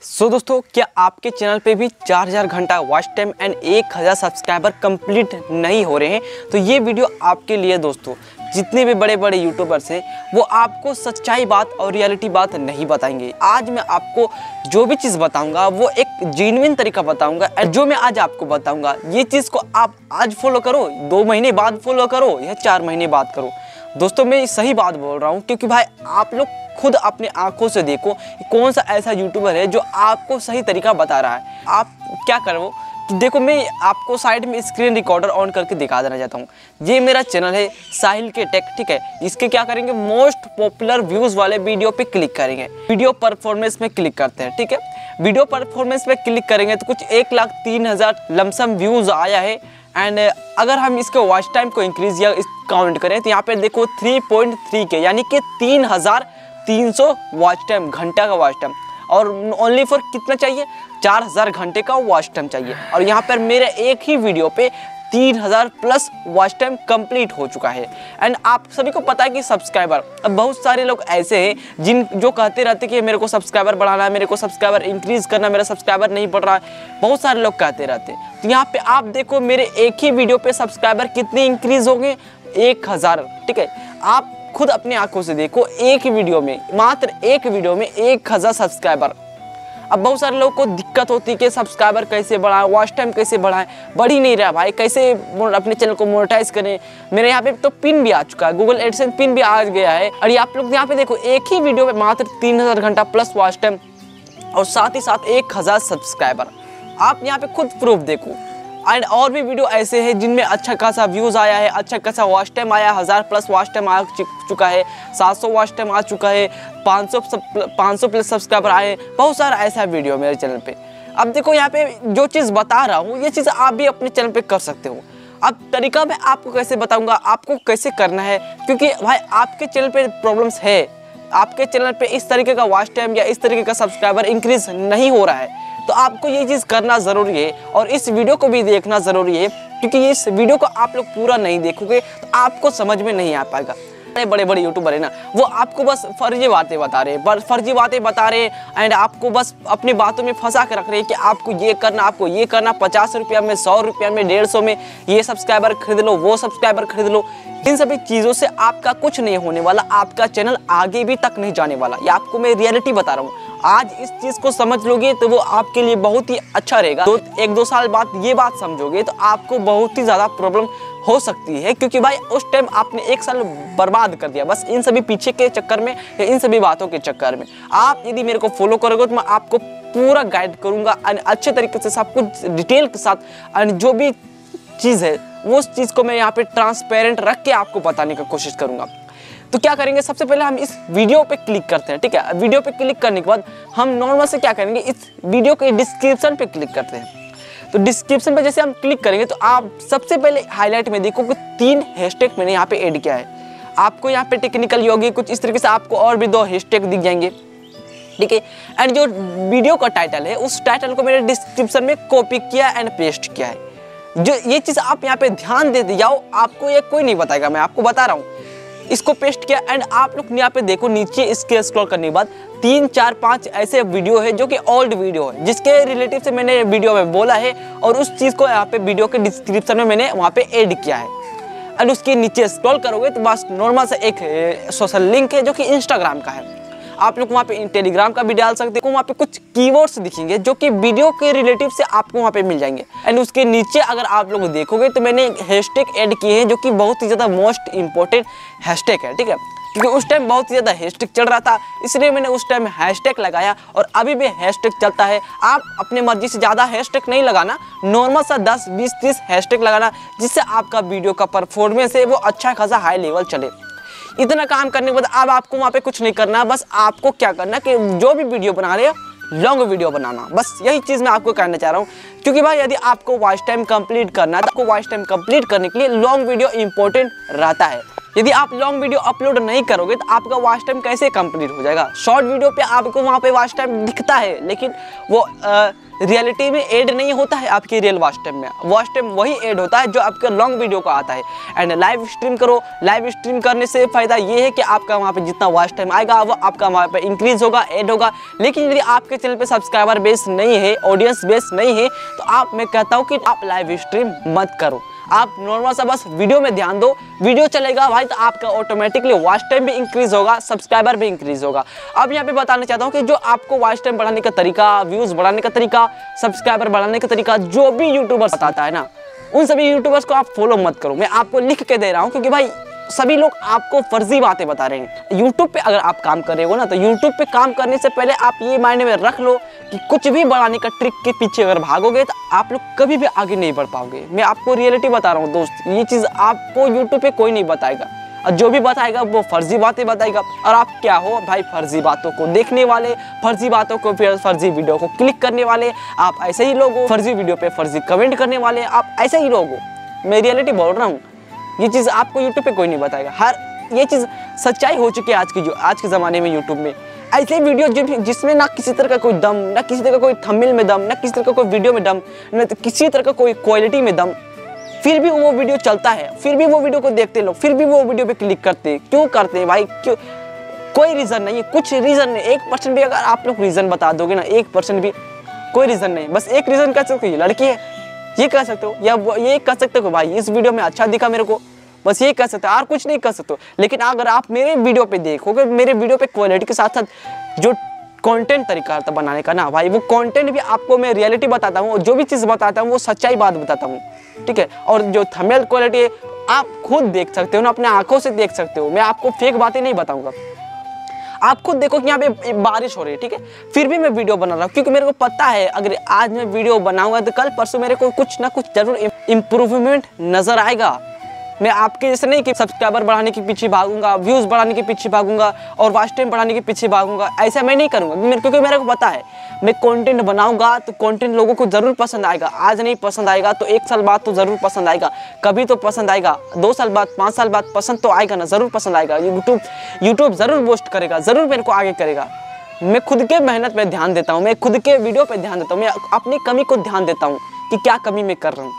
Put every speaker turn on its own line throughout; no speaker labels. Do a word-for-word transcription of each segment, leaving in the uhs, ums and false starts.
सो so, दोस्तों क्या आपके चैनल पे भी चार हज़ार घंटा वॉच टाइम एंड एक हज़ार सब्सक्राइबर कंप्लीट नहीं हो रहे हैं? तो ये वीडियो आपके लिए दोस्तों। जितने भी बड़े बड़े यूट्यूबर्स हैं वो आपको सच्चाई बात और रियलिटी बात नहीं बताएंगे। आज मैं आपको जो भी चीज़ बताऊंगा वो एक जेन्युइन तरीका बताऊंगा। और जो मैं आज आपको बताऊंगा ये चीज़ को आप आज फॉलो करो, दो महीने बाद फॉलो करो या चार महीने बाद करो। दोस्तों मैं सही बात बोल रहा हूँ, क्योंकि भाई आप लोग खुद अपने आंखों से देखो कौन सा ऐसा यूट्यूबर है जो आपको सही तरीका बता रहा है। आप क्या करो कि देखो, मैं आपको साइड में स्क्रीन रिकॉर्डर ऑन करके दिखा देना चाहता हूँ। ये मेरा चैनल है साहिल के टेक, ठीक है। इसके क्या करेंगे, मोस्ट पॉपुलर व्यूज़ वाले वीडियो पे क्लिक करेंगे। वीडियो परफॉर्मेंस में क्लिक करते हैं, ठीक है। वीडियो परफॉर्मेंस पे क्लिक करेंगे तो कुछ एक लाख तीन हज़ार लमसम व्यूज़ आया है। एंड अगर हम इसके वॉच टाइम को इंक्रीज या इस काउंट करें तो यहाँ पे देखो थ्री पॉइंट थ्री के यानी कि तीन हज़ार तीन सौ वॉच टाइम, घंटा का वॉच टाइम। और ओनली फॉर कितना चाहिए, चार हज़ार घंटे का वॉच टाइम चाहिए। और यहाँ पर मेरे एक ही वीडियो पे तीन हज़ार प्लस वॉच टाइम कंप्लीट हो चुका है। एंड आप सभी को पता है कि सब्सक्राइबर, अब बहुत सारे लोग ऐसे हैं जिन जो कहते रहते कि मेरे को सब्सक्राइबर बढ़ाना है, मेरे को सब्सक्राइबर इंक्रीज़ करना, मेरा सब्सक्राइबर नहीं बढ़ रहा है। बहुत सारे लोग कहते रहते हैं। तो यहाँ पे आप देखो मेरे एक ही वीडियो पे सब्सक्राइबर कितने इंक्रीज़ हो गए, एक हज़ार, ठीक है। आप खुद अपनी आंखों से देखो, एक वीडियो में, मात्र एक वीडियो में एक हज़ार सब्सक्राइबर। अब बहुत सारे लोगों को दिक्कत होती है कि सब्सक्राइबर कैसे बढ़ाएं, वॉच टाइम कैसे बढ़ाएं, बढ़ ही नहीं रहा भाई, कैसे अपने चैनल को मोनेटाइज करें। मेरे यहाँ पे तो पिन भी आ चुका है, गूगल एडसेंस पिन भी आ गया है। और ये आप लोग यहाँ पे देखो एक ही वीडियो में मात्र तीन हज़ार घंटा प्लस वॉच टाइम और साथ ही साथ एक हज़ार सब्सक्राइबर। आप यहाँ पे खुद प्रूफ देखो। एंड और भी वीडियो ऐसे हैं जिनमें अच्छा खासा व्यूज़ आया है, अच्छा खासा वॉच टाइम आया, हज़ार प्लस वॉच टाइम आ चुका है, सात सौ वॉच टाइम आ चुका है, पाँच सौ पाँच सौ प्लस सब्सक्राइबर आए। बहुत सारा ऐसा वीडियो मेरे चैनल पे। अब देखो यहाँ पे जो चीज़ बता रहा हूँ ये चीज़ आप भी अपने चैनल पे कर सकते हो। अब तरीका मैं आपको कैसे बताऊँगा, आपको कैसे करना है, क्योंकि भाई आपके चैनल पर प्रॉब्लम्स है, आपके चैनल पर इस तरीके का वॉच टाइम या इस तरीके का सब्सक्राइबर इंक्रीज़ नहीं हो रहा है। तो आपको ये चीज़ करना ज़रूरी है और इस वीडियो को भी देखना ज़रूरी है, क्योंकि इस वीडियो को आप लोग पूरा नहीं देखोगे तो आपको समझ में नहीं आ पाएगा। बड़े बड़े यूट्यूबर है ना, वो आपको बस फर्जी बातें बता रहे हैं, फर्जी बातें बता रहे हैं एंड आपको बस अपनी बातों में फंसा के रख रहे हैं कि आपको ये करना, आपको ये करना, पचास रुपया में, सौ रुपया में, डेढ़ सौ में ये सब्सक्राइबर खरीद लो, वो सब्सक्राइबर खरीद लो। इन सभी चीज़ों से आपका कुछ नहीं होने वाला, आपका चैनल आगे भी तक नहीं जाने वाला। ये आपको मैं रियलिटी बता रहा हूँ। आज इस चीज़ को समझ लोगे तो वो आपके लिए बहुत ही अच्छा रहेगा। दो एक दो साल बाद ये बात समझोगे तो आपको बहुत ही ज़्यादा प्रॉब्लम हो सकती है, क्योंकि भाई उस टाइम आपने एक साल बर्बाद कर दिया बस इन सभी पीछे के चक्कर में या इन सभी बातों के चक्कर में। आप यदि मेरे को फॉलो करोगे तो मैं आपको पूरा गाइड करूँगा अच्छे तरीके से, सब कुछ डिटेल के साथ। एंड जो भी चीज़ है वो उस चीज़ को मैं यहाँ पे ट्रांसपेरेंट रख के आपको बताने की कोशिश करूँगा। तो क्या करेंगे, सबसे पहले हम इस वीडियो पे क्लिक करते हैं, ठीक है। वीडियो पे क्लिक करने के बाद हम नॉर्मल से क्या करेंगे, इस वीडियो के डिस्क्रिप्शन पे क्लिक करते हैं। तो डिस्क्रिप्शन पे जैसे हम क्लिक करेंगे तो आप सबसे पहले हाईलाइट में देखो कि तीन हैशटैग मैंने यहाँ पे ऐड किया है। आपको यहाँ पे टेक्निकल योगी कुछ इस तरीके से आपको और भी दो हैशटैग दिख जाएंगे, ठीक है। एंड जो वीडियो का टाइटल है उस टाइटल को मैंने डिस्क्रिप्शन में कॉपी किया एंड पेस्ट किया है। जो ये चीज़ आप यहाँ पे ध्यान दे जाओ, आपको ये कोई नहीं बताएगा, मैं आपको बता रहा हूँ। इसको पेस्ट किया एंड आप लोग यहाँ पे देखो नीचे इसके स्क्रॉल करने के बाद तीन चार पांच ऐसे वीडियो है जो कि ओल्ड वीडियो है, जिसके रिलेटिव से मैंने वीडियो में बोला है और उस चीज़ को यहाँ पे वीडियो के डिस्क्रिप्शन में मैंने वहाँ पे ऐड किया है। एंड उसके नीचे स्क्रॉल करोगे तो बस नॉर्मल सा एक सोशल लिंक है जो कि इंस्टाग्राम का है। आप लोग वहाँ पे टेलीग्राम का भी डाल सकते हो। वहाँ पे कुछ कीवर्ड्स दिखेंगे जो कि वीडियो के रिलेटिव से आपको वहाँ पे मिल जाएंगे। एंड उसके नीचे अगर आप लोग देखोगे तो मैंने हैशटैग ऐड किए हैं जो कि बहुत ही ज़्यादा मोस्ट इंपॉर्टेंट हैशटैग है, ठीक है। क्योंकि उस टाइम बहुत ही ज़्यादा हैशटैग चल रहा था, इसलिए मैंने उस टाइम हैशटैग लगाया और अभी भी हैशटैग चलता है। आप अपने मर्जी से ज़्यादा हैशटैग नहीं लगाना, नॉर्मल सा दस बीस तीस हैशटैग लगाना, जिससे आपका वीडियो का परफॉर्मेंस है वो अच्छा खासा हाई लेवल चले। इतना काम करने के बाद अब आपको वहाँ पे कुछ नहीं करना, बस आपको क्या करना कि जो भी वीडियो बना रहे हो लॉन्ग वीडियो बनाना, बस यही चीज़ मैं आपको कहना चाह रहा हूँ। क्योंकि भाई यदि आपको वॉच टाइम कंप्लीट करना है तो आपको वॉच टाइम कंप्लीट करने के लिए लॉन्ग वीडियो इंपॉर्टेंट रहता है। यदि आप लॉन्ग वीडियो अपलोड नहीं करोगे तो आपका वॉच टाइम कैसे कंप्लीट हो जाएगा। शॉर्ट वीडियो पे आपको वहाँ पे वॉच टाइम दिखता है, लेकिन वो रियलिटी में ऐड नहीं होता है आपकी रियल वॉच टाइम में। वॉच टाइम वही ऐड होता है जो आपके लॉन्ग वीडियो को आता है। एंड लाइव स्ट्रीम करो, लाइव स्ट्रीम करने से फ़ायदा ये है कि आपका वहाँ पे जितना वॉच टाइम आएगा वो आपका वहाँ पे इंक्रीज होगा, ऐड होगा। लेकिन यदि आपके चैनल पे सब्सक्राइबर बेस नहीं है, ऑडियंस बेस नहीं है, तो आप मैं कहता हूँ कि आप लाइव स्ट्रीम मत करो। आप नॉर्मल सा बस वीडियो में ध्यान दो, वीडियो चलेगा भाई तो आपका ऑटोमेटिकली वॉच टाइम भी इंक्रीज होगा, सब्सक्राइबर भी इंक्रीज होगा। अब यहाँ पे बताना चाहता हूँ कि जो आपको वॉच टाइम बढ़ाने का तरीका, व्यूज बढ़ाने का तरीका, सब्सक्राइबर बढ़ाने का तरीका जो भी यूट्यूबर बताता है ना, उन सभी यूट्यूबर्स को आप फॉलो मत करो। मैं आपको लिख के दे रहा हूँ, क्योंकि भाई सभी लोग आपको फर्जी बातें बता रहे हैं। यूट्यूब पे अगर आप काम कर रहे हो ना, तो यूट्यूब पे काम करने से पहले आप ये माइंड में रख लो कि कुछ भी बढ़ाने का ट्रिक के पीछे अगर भागोगे तो आप लोग कभी भी आगे नहीं बढ़ पाओगे। मैं आपको रियलिटी बता रहा हूँ दोस्त, ये चीज़ आपको यूट्यूब पे कोई नहीं बताएगा, और जो भी बताएगा वो फर्जी बातें बताएगा। और आप क्या हो भाई, फर्जी बातों को देखने वाले, फर्जी बातों को फिर फर्जी वीडियो को क्लिक करने वाले, आप ऐसे ही लोग हो। फर्जी वीडियो पे फर्जी कमेंट करने वाले, आप ऐसे ही लोग हो। मैं रियलिटी बोल रहा हूँ, ये चीज़ आपको यूट्यूब पे कोई नहीं बताएगा। हर ये चीज़ सच्चाई हो चुकी है आज की, जो आज के ज़माने में यूट्यूब में ऐसे वीडियो जो जिसमें ना किसी तरह का कोई दम, ना किसी तरह का कोई थंबनेल में दम, ना किसी तरह का कोई वीडियो में दम, ना तो किसी तरह का कोई क्वालिटी में दम, फिर भी वो वीडियो चलता है, फिर भी वो वीडियो को देखते लोग, फिर भी वो वीडियो पे क्लिक करते हैं। क्यों करते हैं भाई? क्यों? कोई रीज़न नहीं है, कुछ रीज़न नहीं। एक परसेंट भी अगर आप लोग रीज़न बता दोगे ना, एक परसेंट भी कोई रीज़न नहीं, बस एक रीज़न कह सकते हो ये लड़की है, ये कह सकते हो, या ये कह सकते हो भाई इस वीडियो में अच्छा दिखा मेरे को, बस ये कह सकते हो, और कुछ नहीं कह सकते हो। लेकिन अगर आप मेरे वीडियो पे देखोगे, मेरे वीडियो पे क्वालिटी के साथ साथ जो कंटेंट तरीका था बनाने का ना भाई, वो कंटेंट भी आपको मैं रियलिटी बताता हूँ, जो भी चीज़ बताता हूँ वो सच्चाई बात बताता हूँ, ठीक है। और जो थंबनेल क्वालिटी है आप खुद देख सकते हो ना, अपने आंखों से देख सकते हो। मैं आपको फेक बातें नहीं बताऊँगा। आप खुद देखो कि यहाँ पे बारिश हो रही है, ठीक है, फिर भी मैं वीडियो बना रहा हूँ, क्योंकि मेरे को पता है अगर आज मैं वीडियो बनाऊंगा तो कल परसों मेरे को कुछ ना कुछ जरूर इम्प्रूवमेंट नजर आएगा। मैं आपके जैसे नहीं कि सब्सक्राइबर बढ़ाने के पीछे भागूंगा, व्यूज़ बढ़ाने के पीछे भागूंगा और वॉच टाइम बढ़ाने के पीछे भागूंगा, ऐसा मैं नहीं करूंगा। मेरे क्योंकि मेरे को पता है मैं कंटेंट बनाऊंगा तो कंटेंट लोगों को ज़रूर पसंद आएगा। आज नहीं पसंद आएगा तो एक साल बाद तो ज़रूर पसंद आएगा, कभी तो पसंद आएगा, दो साल बाद, पाँच साल बाद पसंद तो आएगा ना, ज़रूर पसंद आएगा। यूट्यूब यूट्यूब ज़रूर बूस्ट करेगा, ज़रूर मेरे को आगे करेगा। मैं खुद के मेहनत पर ध्यान देता हूँ, मैं खुद के वीडियो पर ध्यान देता हूँ, मैं अपनी कमी को ध्यान देता हूँ कि क्या कमी मैं कर रहा हूँ।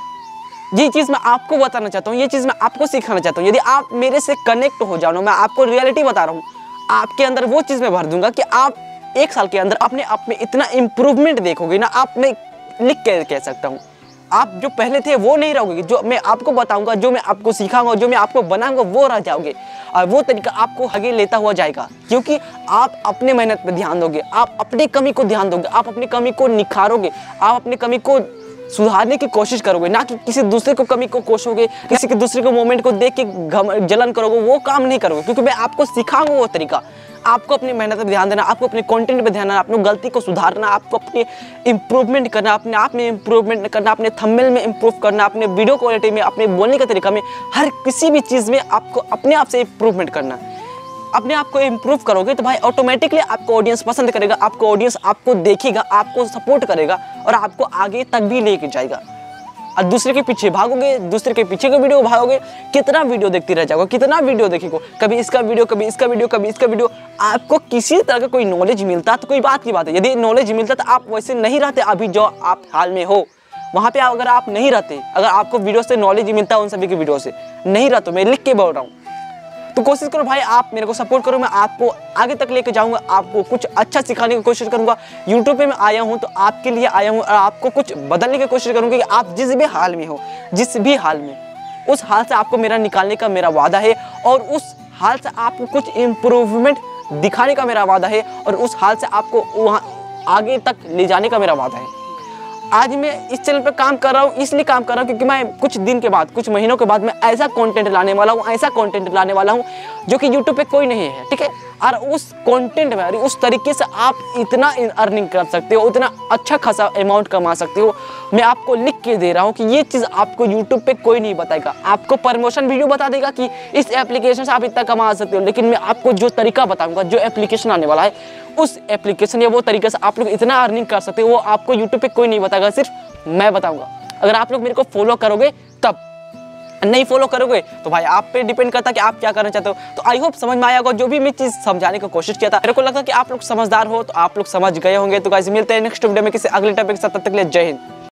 ये चीज़ मैं आपको बताना चाहता हूँ, ये चीज़ मैं आपको सिखाना चाहता हूँ। यदि आप मेरे से कनेक्ट हो जाओ ना, मैं आपको रियलिटी बता रहा हूँ, आपके अंदर वो चीज़ मैं भर दूंगा कि आप एक साल के अंदर अपने आप में इतना इम्प्रूवमेंट देखोगे ना, आप मैं लिख के कह सकता हूँ, आप जो पहले थे वो नहीं रहोगे। जो मैं आपको बताऊँगा, जो मैं आपको सिखाऊंगा, जो मैं आपको बनाऊंगा वो रह जाओगे, और वो तरीका आपको आगे लेता हुआ जाएगा, क्योंकि आप अपने मेहनत पर ध्यान दोगे, आप अपनी कमी को ध्यान दोगे, आप अपनी कमी को निखारोगे, आप अपनी कमी को सुधारने की कोशिश करोगे, ना कि किसी दूसरे को कमी को कोसोगे, किसी के दूसरे को मोमेंट को देख के जलन करोगे, वो काम नहीं करोगे। क्योंकि मैं आपको सिखाऊंगा वो तरीका। आपको अपनी मेहनत पर ध्यान देना, आपको अपने कंटेंट पे ध्यान देना, अपनी गलती को सुधारना, आपको अपनी इंप्रूवमेंट करना, अपने आप में इंप्रूवमेंट करना, अपने थंबनेल में इंप्रूव करना, अपने वीडियो क्वालिटी में, अपने बोलने के तरीका में, हर किसी भी चीज़ में आपको अपने आप से इंप्रूवमेंट करना। अपने आप को इम्प्रूव करोगे तो भाई ऑटोमेटिकली आपको ऑडियंस पसंद करेगा, आपको ऑडियंस आपको देखेगा, आपको सपोर्ट करेगा और आपको आगे तक भी लेके जाएगा। और दूसरे के पीछे भागोगे, दूसरे के पीछे के वीडियो भागोगे, कितना वीडियो देखते रह जाओगे, कितना वीडियो देखेगो, कभी इसका वीडियो, कभी इसका वीडियो, कभी इसका वीडियो। आपको किसी तरह का कोई नॉलेज मिलता तो कोई बात की बात है। यदि नॉलेज मिलता तो आप वैसे नहीं रहते अभी जो आप हाल में हो, वहाँ पे अगर आप नहीं रहते, अगर आपको वीडियो से नॉलेज मिलता उन सभी की वीडियो से नहीं रहते, मैं लिख के बोल रहा हूँ, तो कोशिश करो भाई आप मेरे को सपोर्ट करो, मैं आपको आगे तक लेके जाऊंगा, आपको कुछ अच्छा सिखाने की कोशिश करूंगा। यूट्यूब पे मैं आया हूं तो आपके लिए आया हूं और आपको कुछ बदलने की कोशिश करूंगा कि आप जिस भी हाल में हो, जिस भी हाल में, उस हाल से आपको मेरा निकालने का मेरा वादा है, और उस हाल से आपको कुछ इम्प्रूवमेंट दिखाने का मेरा वादा है, और उस हाल से आपको वहाँ आगे तक ले जाने का मेरा वादा है। आज मैं इस चैनल पे काम कर रहा हूँ, इसलिए काम कर रहा हूँ क्योंकि मैं कुछ दिन के बाद, कुछ महीनों के बाद मैं ऐसा कंटेंट लाने वाला हूँ, ऐसा कंटेंट लाने वाला हूँ जो कि यूट्यूब पे कोई नहीं है, ठीक है। और उस कंटेंट में, उस तरीके से आप इतना अर्निंग कर सकते हो, उतना अच्छा खासा अमाउंट कमा सकते हो। मैं आपको लिख के दे रहा हूँ कि ये चीज़ आपको यूट्यूब पे कोई नहीं बताएगा। आपको प्रमोशन वीडियो बता देगा कि इस एप्लीकेशन से आप इतना कमा सकते हो, लेकिन मैं आपको जो तरीका बताऊँगा, जो एप्लीकेशन आने वाला है, उस एप्लीकेशन या वो तरीके से आप लोग इतना अर्निंग कर सकते हो, वो आपको यूट्यूब पे कोई नहीं बताएगा, सिर्फ मैं बताऊँगा। अगर आप लोग मेरे को फॉलो करोगे तब, नहीं फॉलो करोगे तो भाई आप पे डिपेंड करता है कि आप क्या करना चाहते हो। तो आई होप समझ में आया होगा जो भी मैं चीज़ समझाने की कोशिश किया था। मेरे को लगता है कि आप लोग समझदार हो, तो आप लोग समझ गए होंगे। तो गाइस मिलते हैं नेक्स्ट वीडियो में किसी अगले टॉपिक के साथ, तब तक के लिए जय हिंद।